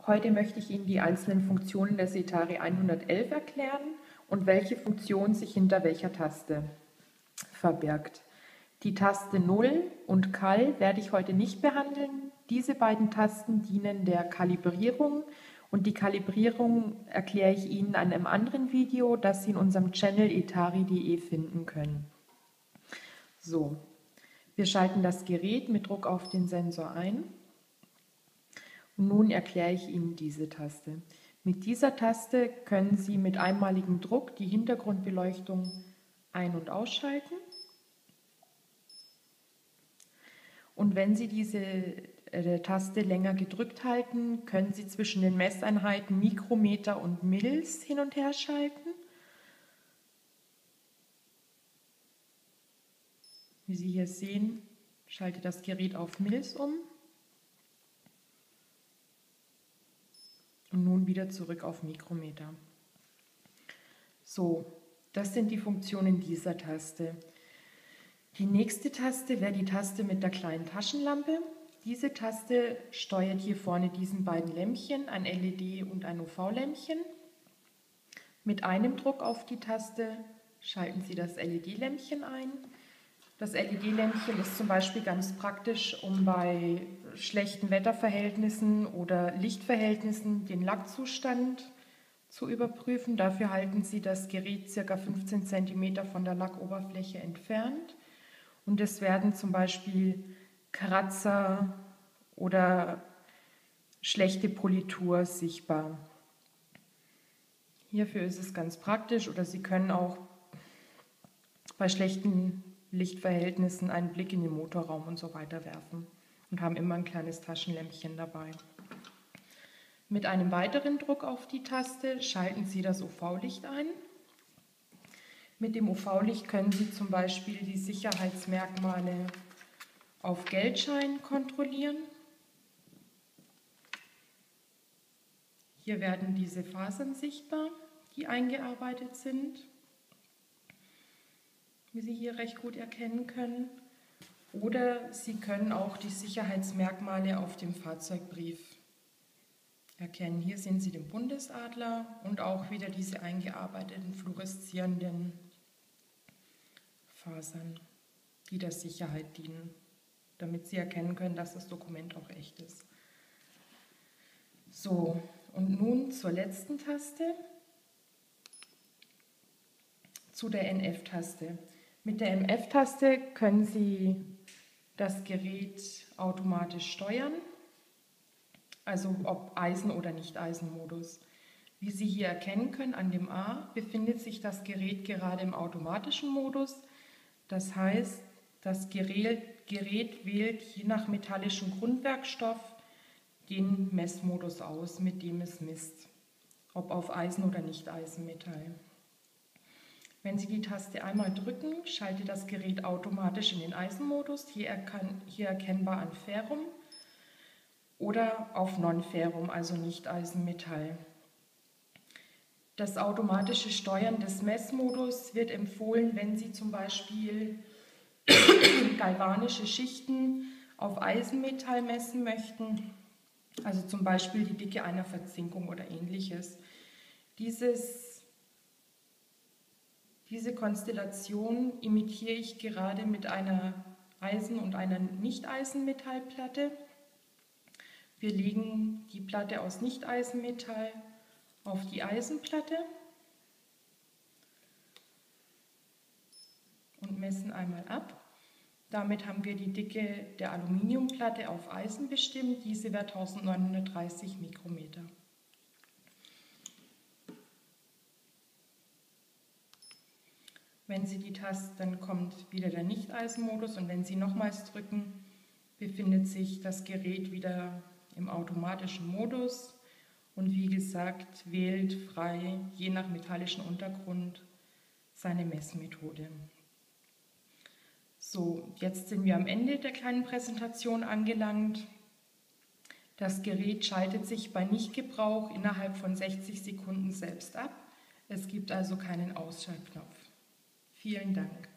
Heute möchte ich Ihnen die einzelnen Funktionen der Cetari 111 erklären und welche Funktion sich hinter welcher Taste verbirgt. Die Taste 0 und Cal werde ich heute nicht behandeln. Diese beiden Tasten dienen der Kalibrierung und die Kalibrierung erkläre ich Ihnen in einem anderen Video, das Sie in unserem Channel etari.de finden können. So, wir schalten das Gerät mit Druck auf den Sensor ein. Und nun erkläre ich Ihnen diese Taste. Mit dieser Taste können Sie mit einmaligem Druck die Hintergrundbeleuchtung ein- und ausschalten. Und wenn Sie diese Taste länger gedrückt halten, können Sie zwischen den Messeinheiten Mikrometer und Mils hin und her schalten. Wie Sie hier sehen, schalte das Gerät auf Mils um. Und nun wieder zurück auf Mikrometer. So, das sind die Funktionen dieser Taste. Die nächste Taste wäre die Taste mit der kleinen Taschenlampe. Diese Taste steuert hier vorne diesen beiden Lämpchen, ein LED- und ein UV-Lämpchen. Mit einem Druck auf die Taste schalten Sie das LED-Lämpchen ein. Das LED-Lämpchen ist zum Beispiel ganz praktisch, um bei schlechten Wetterverhältnissen oder Lichtverhältnissen den Lackzustand zu überprüfen. Dafür halten Sie das Gerät ca. 15 cm von der Lackoberfläche entfernt. Und es werden zum Beispiel Kratzer oder schlechte Politur sichtbar. Hierfür ist es ganz praktisch, oder Sie können auch bei schlechten Lichtverhältnissen einen Blick in den Motorraum und so weiter werfen und haben immer ein kleines Taschenlämpchen dabei. Mit einem weiteren Druck auf die Taste schalten Sie das UV-Licht ein. Mit dem UV-Licht können Sie zum Beispiel die Sicherheitsmerkmale auf Geldscheinen kontrollieren. Hier werden diese Fasern sichtbar, die eingearbeitet sind, wie Sie hier recht gut erkennen können. Oder Sie können auch die Sicherheitsmerkmale auf dem Fahrzeugbrief erkennen. Hier sehen Sie den Bundesadler und auch wieder diese eingearbeiteten fluoreszierenden Fasern, die der Sicherheit dienen, damit Sie erkennen können, dass das Dokument auch echt ist. So, und nun zur letzten Taste, zu der NF-Taste. Mit der NF-Taste können Sie das Gerät automatisch steuern, also ob Eisen- oder Nicht-Eisen-Modus. Wie Sie hier erkennen können, an dem A befindet sich das Gerät gerade im automatischen Modus. Das heißt, das Gerät wählt je nach metallischem Grundwerkstoff den Messmodus aus, mit dem es misst, ob auf Eisen- oder Nicht-Eisenmetall. Wenn Sie die Taste einmal drücken, schaltet das Gerät automatisch in den Eisenmodus, hier erkennbar an Ferrum, oder auf Non-Ferrum, also Nicht-Eisenmetall. Das automatische Steuern des Messmodus wird empfohlen, wenn Sie zum Beispiel galvanische Schichten auf Eisenmetall messen möchten, also zum Beispiel die Dicke einer Verzinkung oder ähnliches. Diese Konstellation imitiere ich gerade mit einer Eisen- und einer Nicht-Eisenmetallplatte. Wir legen die Platte aus Nicht-Eisenmetall auf die Eisenplatte und messen einmal ab. Damit haben wir die Dicke der Aluminiumplatte auf Eisen bestimmt. Diese wäre 1930 Mikrometer. Wenn Sie die Taste, dann kommt wieder der Nicht-Eisen-Modus und wenn Sie nochmals drücken, befindet sich das Gerät wieder im automatischen Modus und wie gesagt, wählt frei, je nach metallischem Untergrund, seine Messmethode. So, jetzt sind wir am Ende der kleinen Präsentation angelangt. Das Gerät schaltet sich bei Nichtgebrauch innerhalb von 60 Sekunden selbst ab. Es gibt also keinen Ausschaltknopf. Vielen Dank.